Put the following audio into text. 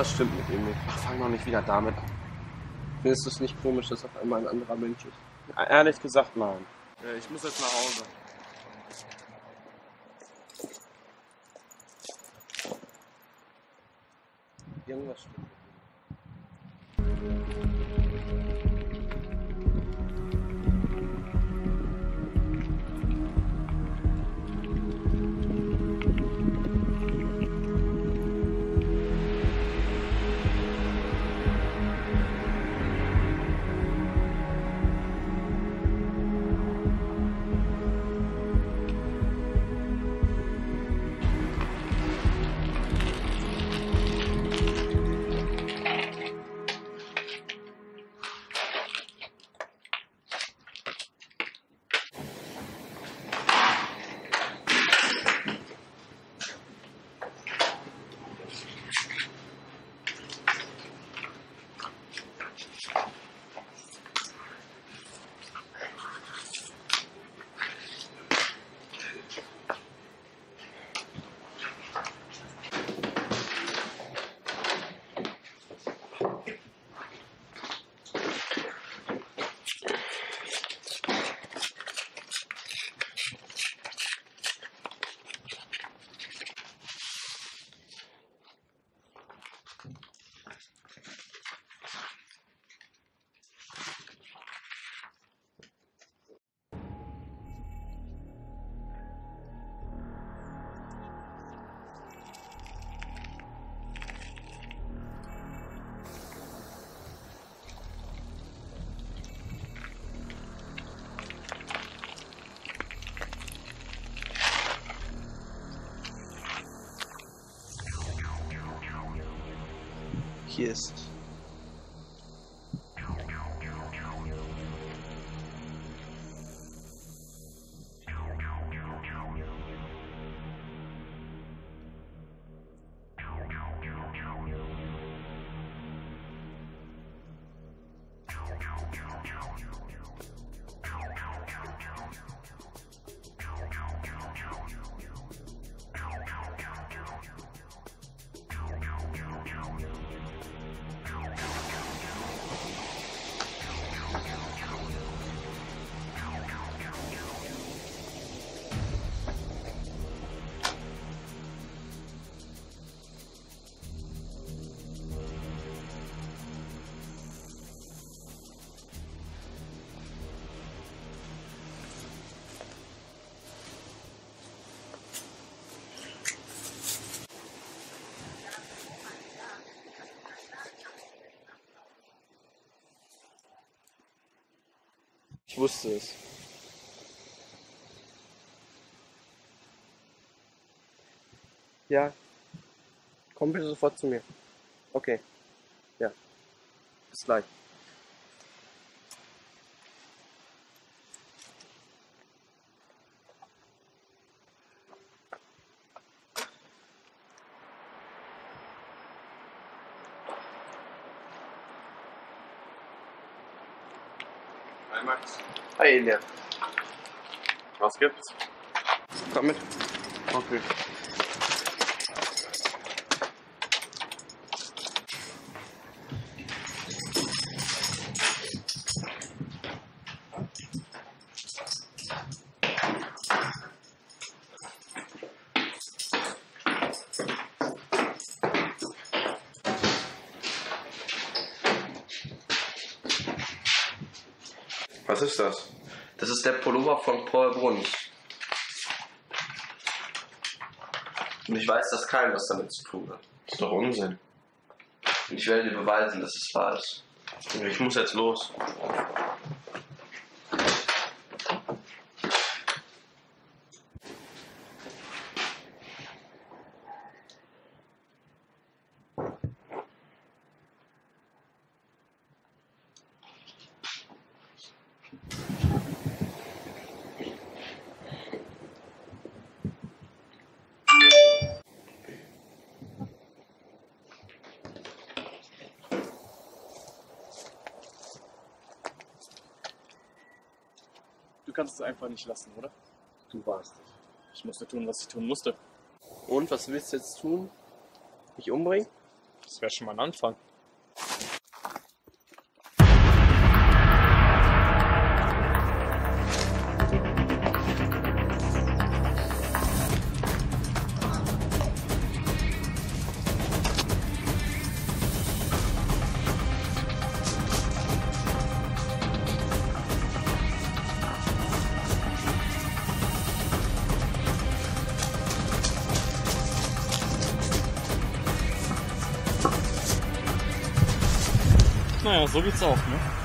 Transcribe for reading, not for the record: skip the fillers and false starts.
Irgendwas stimmt mit ihm nicht. Ach, fang doch nicht wieder damit an. Findest du es nicht komisch, dass auf einmal ein anderer Mensch ist? Ehrlich gesagt, nein. Ich muss jetzt nach Hause. Irgendwas stimmt. Hier ist es. Ich wusste es. Ja. Komm bitte sofort zu mir. Okay. Ja. Bis gleich. Hi Max. Hi Elia. Was gibt's? Komm mit. Okay. Was ist das? Das ist der Pullover von Paul Bruns. Und ich weiß, dass keinem was damit zu tun hat. Das ist doch Unsinn. Und ich werde dir beweisen, dass es wahr ist. Ich muss jetzt los. Du kannst es einfach nicht lassen, oder? Du warst es. Ich musste tun, was ich tun musste. Und was willst du jetzt tun? Mich umbringen? Das wäre schon mal ein Anfang. Naja, so geht's auch, ne?